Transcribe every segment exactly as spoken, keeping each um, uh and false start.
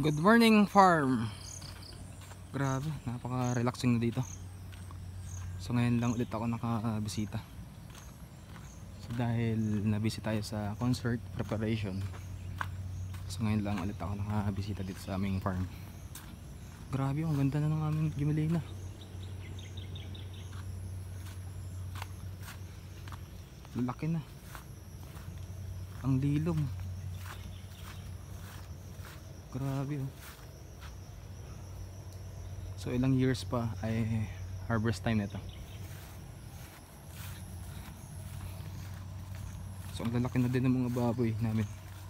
Good morning farm. Grabe, napaka-relaxing na dito. So ngayon lang ulit ako nakabisita. So dahil nabisi tayo sa concert preparation. So ngayon lang ulit ako nakabisita dito sa aming farm. Grabe, ang ganda na ng aming Gimelina. Lalaki na. Ang lilom. Grabe oh. So ilang years pa ay harvest time nito. So ang lalaki na din ng mga baboy namin.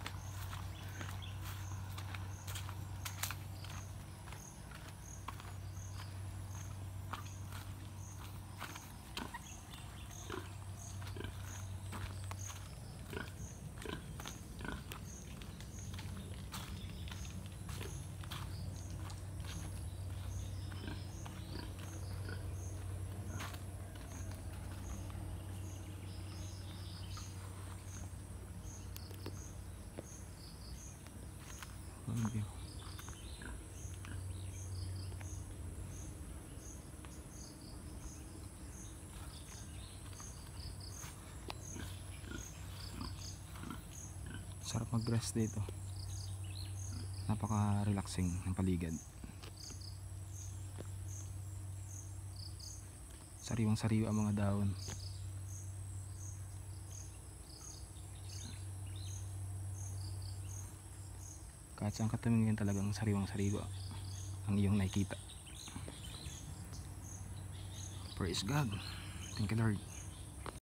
Sarap mag-rest dito. Napaka-relaxing ng paligid. Sariwang-sariwa ang mga dahon. Kahit saan ka tumingin talagang sariwang-sariwa ang iyong nakikita. Praise God. Thank you Lord.